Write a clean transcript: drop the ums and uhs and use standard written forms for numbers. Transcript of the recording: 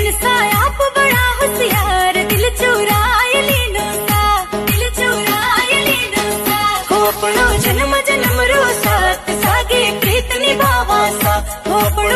मनसा आप बड़ा होशियार, दिल चुराए लीनो सा, दिल चुराए लीनो सा। हो अपनो जन्म जन्म रो साथ सागे प्रीत निभावा सा, हो अपनो